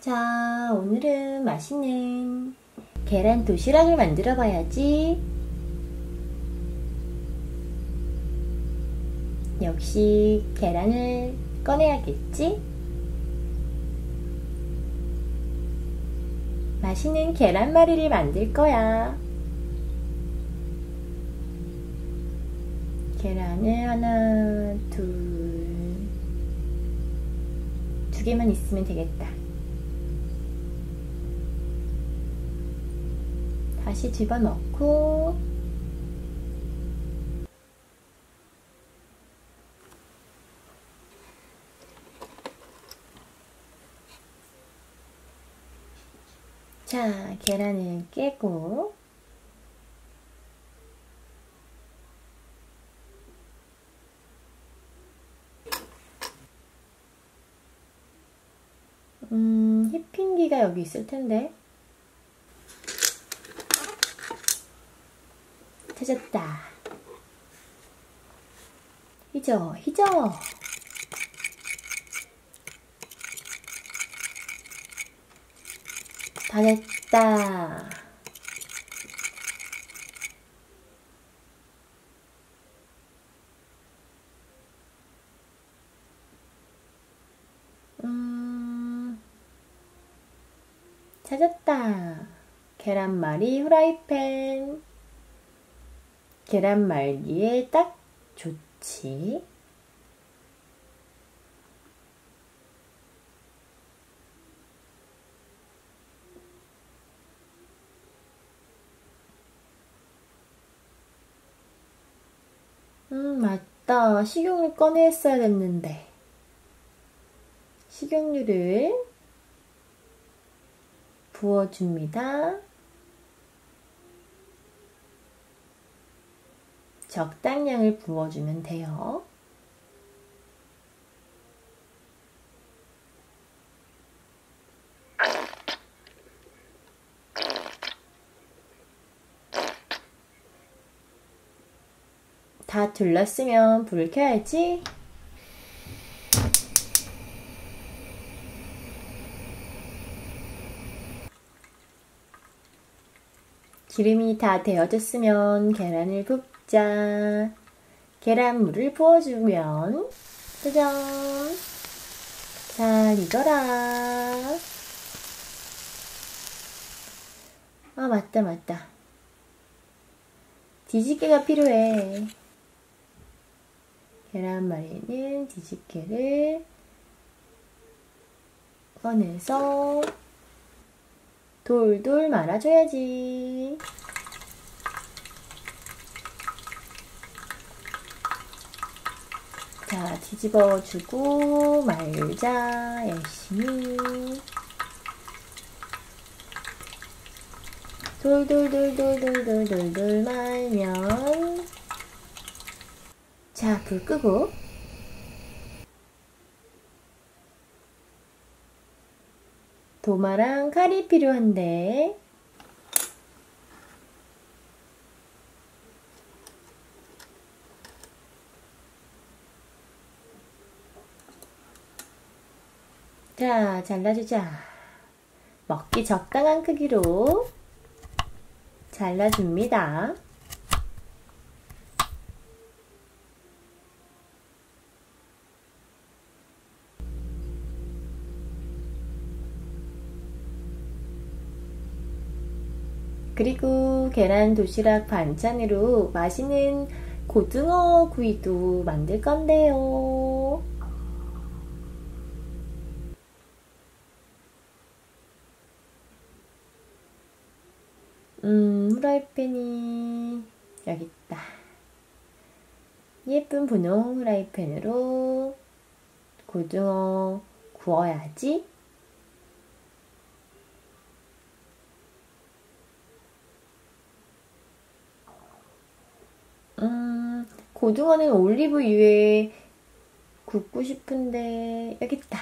자, 오늘은 맛있는 계란 도시락을 만들어 봐야지. 역시 계란을 꺼내야겠지? 맛있는 계란말이를 만들 거야. 계란을 하나, 두 개만 있으면 되겠다. 다시 집어넣고 자, 계란을 깨고 휘핑기가 여기 있을 텐데. 찾았다. 희저. 다 됐다. 찾았다. 계란말이 후라이팬. 계란말이에 딱 좋지. 맞다. 식용유 꺼냈어야 됐는데. 식용유를 부어줍니다. 적당량을 부어주면 돼요. 다 둘렀으면 불을 켜야지. 기름이 다 되어졌으면 계란을 붓자. 계란물을 부어주면 짜잔! 잘 익어라. 아, 맞다. 뒤집개가 필요해. 계란말이는 뒤집개를 꺼내서 돌돌 말아줘야지. 자, 뒤집어주고 말자. 열심히. 돌돌 말면 자, 불 끄고 도마랑 칼이 필요한데 자, 잘라주자. 먹기 적당한 크기로 잘라줍니다. 그리고 계란 도시락 반찬으로 맛있는 고등어 구이도 만들 건데요. 후라이팬이 여기 있다. 예쁜 분홍 후라이팬으로 고등어 구워야지. 고등어는 올리브유에 굽고 싶은데 여기 있다.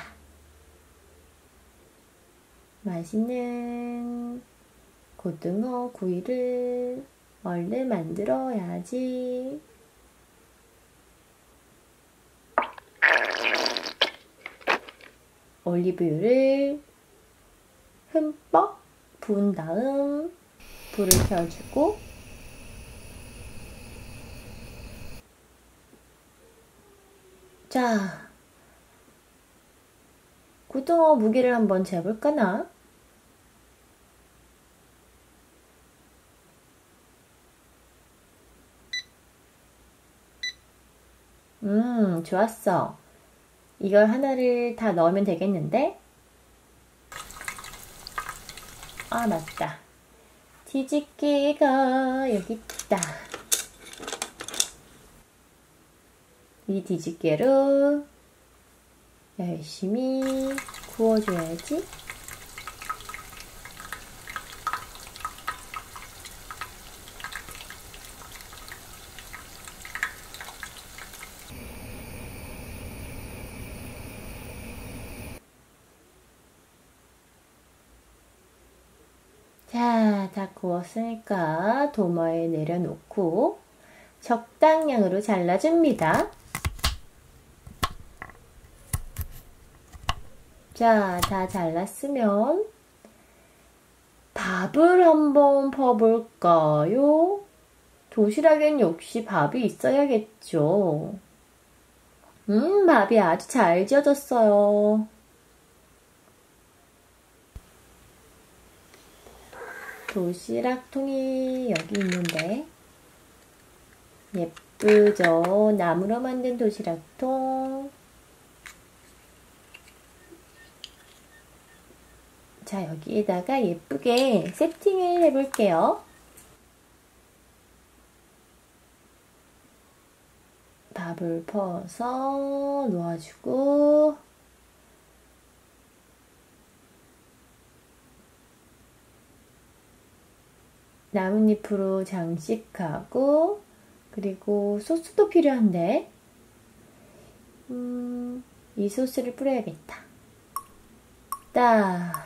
맛있는 고등어 구이를 얼른 만들어야지. 올리브유를 흠뻑 부은 다음 불을 켜주고 자, 고등어 무게를 한번 재볼까나? 좋았어. 이걸 하나를 다 넣으면 되겠는데? 아, 맞다. 뒤집개가 여기 있다. 이 뒤집개로 열심히 구워줘야지. 자, 다 구웠으니까 도마에 내려놓고 적당량으로 잘라줍니다. 자, 다 잘랐으면 밥을 한번 퍼볼까요? 도시락엔 역시 밥이 있어야겠죠. 밥이 아주 잘 지어졌어요. 도시락통이 여기 있는데 예쁘죠? 나무로 만든 도시락통. 자, 여기에다가 예쁘게 세팅을 해볼게요. 밥을 퍼서 놓아주고 나뭇잎으로 장식하고 그리고 소스도 필요한데 이 소스를 뿌려야겠다. 딱.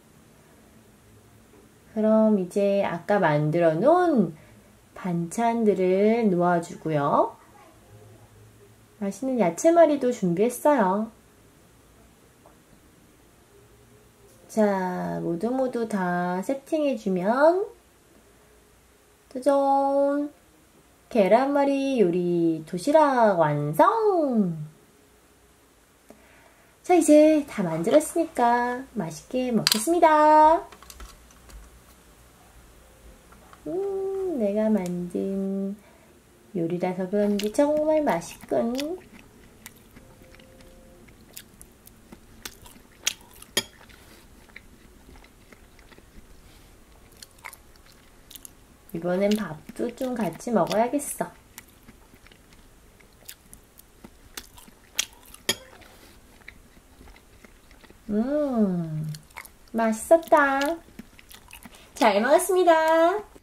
그럼 이제 아까 만들어 놓은 반찬들을 놓아주고요. 맛있는 야채말이도 준비했어요. 자, 모두 다 세팅해주면 짜잔! 계란말이 요리 도시락 완성! 자, 이제 다 만들었으니까 맛있게 먹겠습니다. 내가 만든 요리라서 그런지 정말 맛있군. 이번엔 밥도 좀 같이 먹어야겠어. 맛있었다. 잘 먹었습니다.